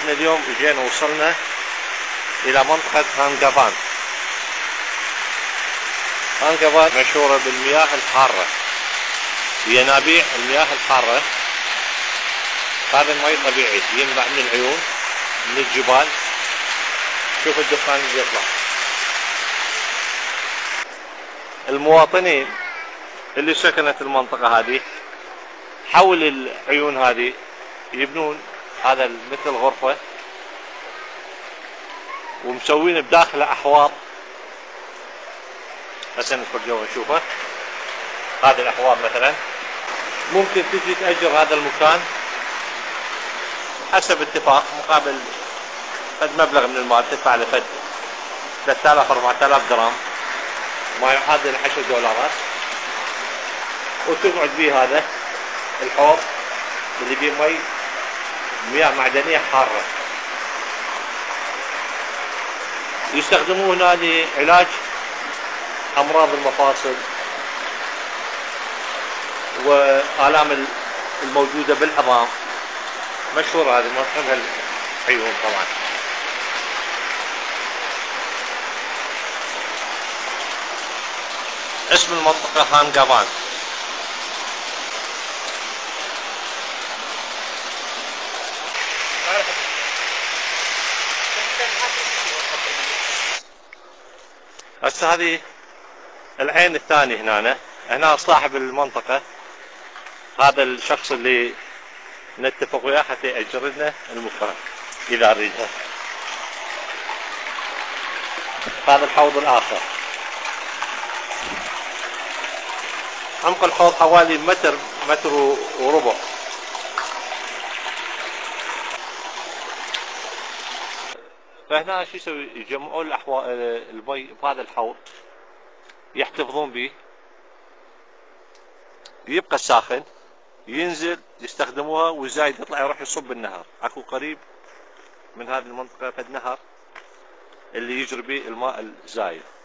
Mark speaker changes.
Speaker 1: احنا اليوم اجينا وصلنا الى منطقة هانقافان. هانقافان مشهورة بالمياه الحارة، بينابيع المياه الحارة. هذا المي طبيعي ينبع من العيون، من الجبال. شوف الدخان اللي يطلع. المواطنين اللي سكنت المنطقة هذه حول العيون هذه يبنون هذا مثل غرفة، ومسوين بداخله احواض. هسه ندخل جوا نشوفه. هذه الاحواض مثلا ممكن تجي تأجر هذا المكان حسب اتفاق، مقابل قد مبلغ من المال تدفع له فد 3000 4000 درهم، ما يعادل 10 دولارات، وتقعد به هذا الحوض اللي فيه مي مياه معدنية حارة. يستخدمونه لعلاج أمراض المفاصل وآلام الموجودة بالعظام. مشهورة هذه منطقة العيون طبعا. اسم المنطقة هانقافان. هسه هذه العين الثاني هنا صاحب المنطقة، هذا الشخص اللي نتفق وياه حتى يأجر لنا المكان إذا نريدها. هذا الحوض الآخر، عمق الحوض حوالي متر وربع. فهنا شو يسوي؟ يجمعون المي بهذا الحوض، يحتفظون به، يبقى ساخن، ينزل يستخدموها، والزايد يطلع يروح يصب بالنهر. اكو قريب من هذه المنطقة فد نهر اللي يجري به الماء الزايد.